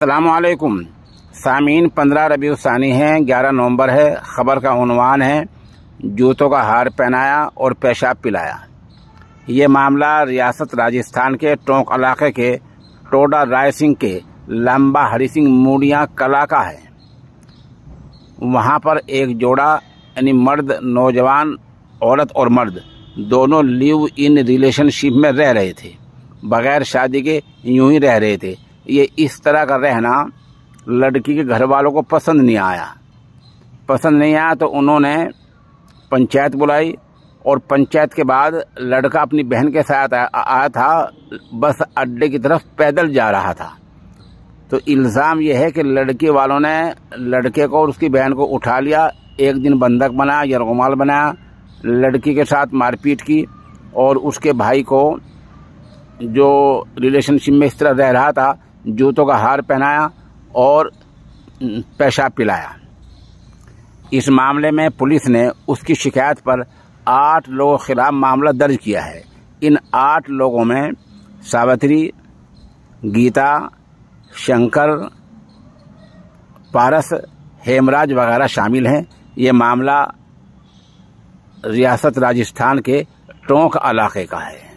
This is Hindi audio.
अस्सलामुअलैकुम सामीन। 15 रबीउल सानी है, 11 नवंबर है। ख़बर का उन्वान है जूतों का हार पहनाया और पेशाब पिलाया। ये मामला रियासत राजस्थान के टोंक इलाके के टोडा राय सिंह के लंबा हरी सिंह मूड़िया कला का है। वहाँ पर एक जोड़ा यानी मर्द, नौजवान औरत और मर्द दोनों लिव इन रिलेशनशिप में रह रहे थे, बगैर शादी के यूं ही रह रहे थे। ये इस तरह का रहना लड़की के घर वालों को पसंद नहीं आया तो उन्होंने पंचायत बुलाई और पंचायत के बाद लड़का अपनी बहन के साथ आया था। बस अड्डे की तरफ पैदल जा रहा था तो इल्ज़ाम यह है कि लड़के वालों ने लड़के को और उसकी बहन को उठा लिया, एक दिन बंधक बनाया, यरगुमाल बनाया, लड़की के साथ मारपीट की और उसके भाई को जो रिलेशनशिप में इस तरह रह रहा था जूतों का हार पहनाया और पेशाब पिलाया। इस मामले में पुलिस ने उसकी शिकायत पर 8 लोगों के खिलाफ मामला दर्ज किया है। इन 8 लोगों में सावित्री, गीता, शंकर, पारस, हेमराज वगैरह शामिल हैं। ये मामला रियासत राजस्थान के टोंक इलाके का है।